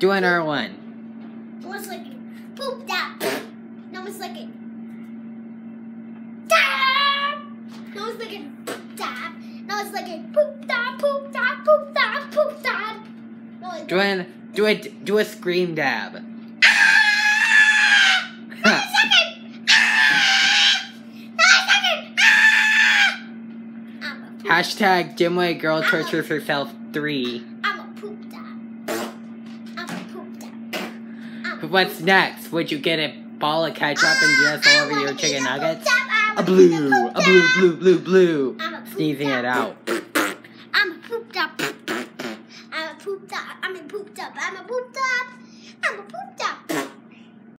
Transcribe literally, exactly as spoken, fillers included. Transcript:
Do another one. No one's licking. Poop dab. No one's licking. Dab. No one's licking. Poop dab. No one's licking. Poop dab. Poop dab. Poop dab. Poop dab. No one's Do a do a do a scream dab. Ah! No one's licking. Ah! No one's licking. Ah! I'm a poop. Hashtag Dimway Girl Torture for Self three. I'm a poop dab. I'm a poop dab. I'm a What's next? Would you get a ball of ketchup and just all over your chicken nuggets? A A blue, a blue, blue, blue, blue. I'm a poop Sneezing it dab. out.